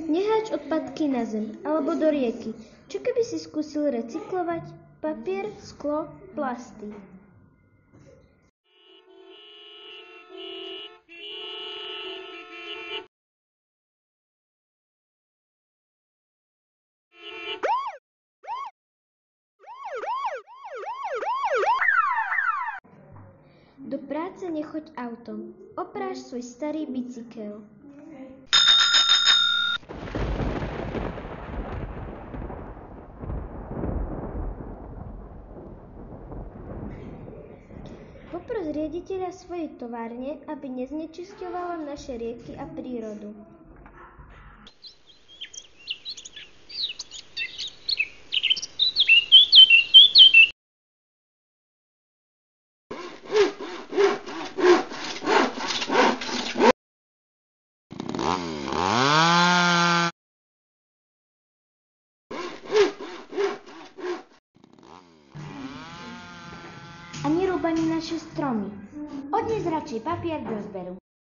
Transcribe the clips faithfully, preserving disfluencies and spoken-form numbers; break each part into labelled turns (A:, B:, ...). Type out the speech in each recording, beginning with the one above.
A: Neháč odpadky na zem alebo do rieky. Čo keby si skúsil recyklovať papier, sklo, plasty? Do práce nechoď autom. Opráš svoj starý bicykel. Popros riaditeľa svojej továrne, aby neznečisťovala naše rieky a prírodu. A nerúb ani naše stromy. Odnes radšej papier do zberu.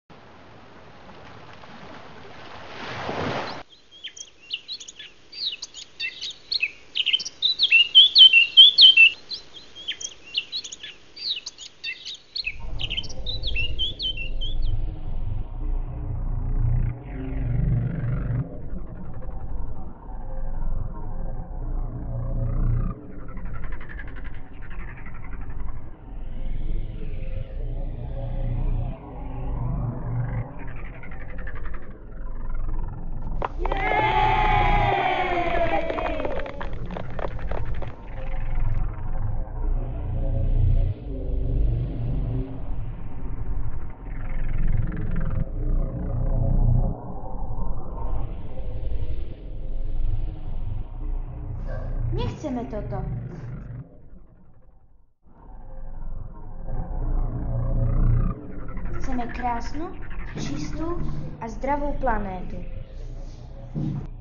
A: Nechceme toto. Chceme krásnu, čistú a zdravú planétu.